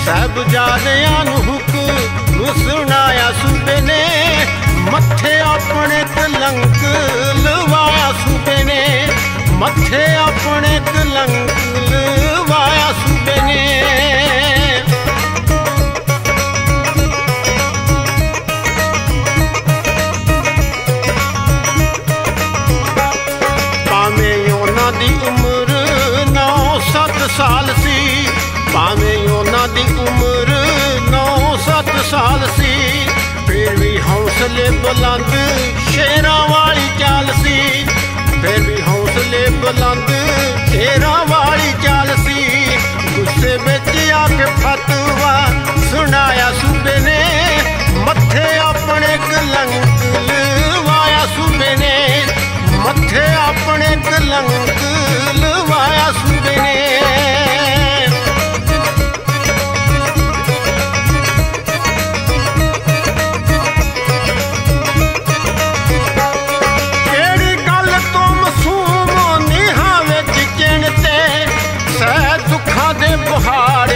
साहिबजादियां नूं हुक्म सुनाया सूबे ने, मत्थे अपने कलंक लवाया सूबे ने, मत्थे अपने कलंक लवाया सूबे ने। भावें उन्हां दी उम्र 9-7 साल सी, भावें उन्हां दी उम्र 9-7 साल सी, फिर भी हौसले बुलंद शेरां वाली चाल सी, फिर भी हौसले बुलंद शेरां वाली चाल सी। गुस्से विच आके फतवा सुनाया सूबे ने, मत्थे अपने कलंक लवाया सूबे ने, मत्थे अपने कलंक लवाया सूबे ने। पहाड़